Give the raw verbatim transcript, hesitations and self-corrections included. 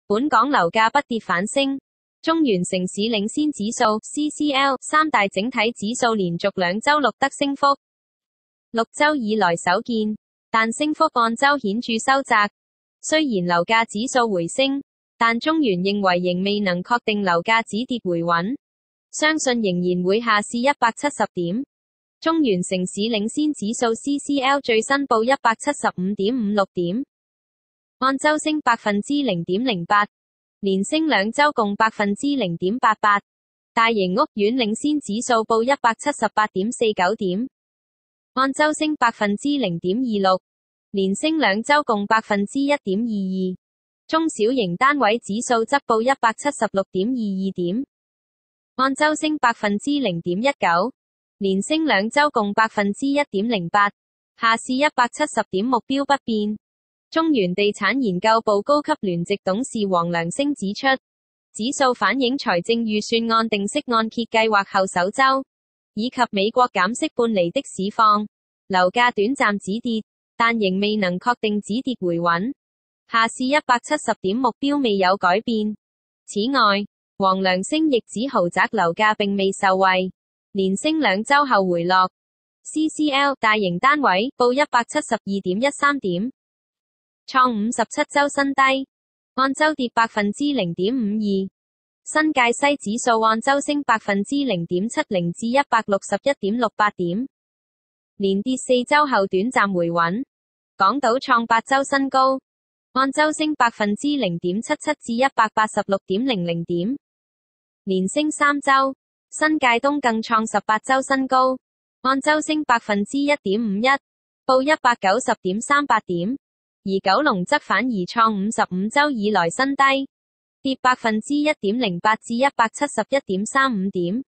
本港樓價不跌反升，中原城市領先指數 C C L 三大整體指數連續兩周錄得升幅，六周以來首見，但升幅按周顯著收窄。雖然樓價指數回升，但中原認為仍未能確定樓價止跌回穩，相信仍然會下試一百七十點。中原城市領先指數 C C L 最新報一百七十五點五六點，按周升百分之零點零八，連升兩周共百分之零點八八。大型屋苑領先指數報一百七十八點四九點，按周升百分之零點二六，連升兩周共百分之一點二二。中小型單位指數則報一百七十六點二二點，按周升百分之零點一九，連升兩周共百分之一點零八，下試一百七十點目標不變。中原地產研究部高級聯席董事黃良昇指出，指數反映財政預算案定息按揭計劃後首周，以及美國減息半釐的市況，樓價短暫止跌，但仍未能確定止跌回穩，下試一百七十點目標未有改變。此外，黃良昇亦指豪宅樓價並未受惠，連升兩周後回落。C C L 大型單位報一百七十二點一三點，創五十七周新低，按周跌百分之零點五二。新界西指數按周升百分之零點七零至一百六十一點六八點，連跌四周後短暫回穩。港島創八周新高，按周升百分之零點七七至一百八十六點零零點，連升三周。新界東更創十八周新高，按周升百分之一點五一，報一百九十點三八點。而九龍則反而創五十五周以來新低，跌百分之一點零八至一百七十一點三五點。